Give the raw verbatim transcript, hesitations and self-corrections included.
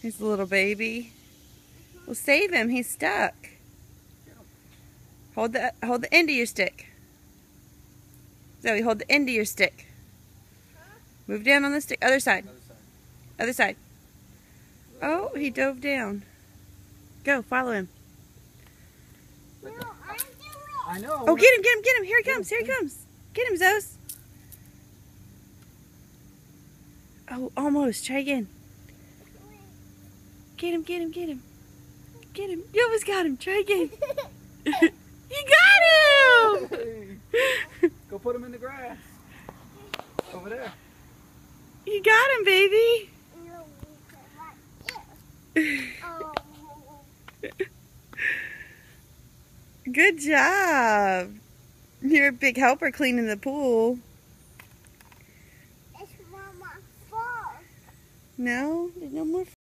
He's a little baby. Well, save him. He's stuck. Hold the hold the end of your stick. Zoey, hold the end of your stick. Move down on the stick. Other side. Other side. Oh, he dove down. Go, follow him. No, I know. Oh, get him, get him, get him. Here he comes. Here he comes. Get him, Zos. Oh, almost. Try again. Get him, get him, get him. Get him. You almost got him. Try again. You got him! Go put him in the grass. Over there. You got him, baby. Good job. You're a big helper cleaning the pool. It's not my fault. No, there's no more